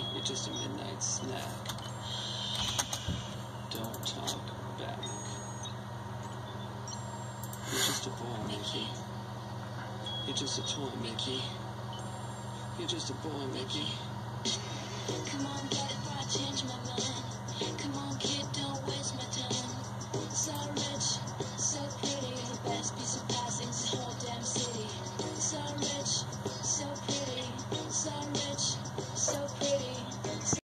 You're just a midnight snack. Don't talk back. You're just a boy, Mickey. You're just a toy, Mickey. You're just a boy, Mickey. Come on, get it, before I change my mind.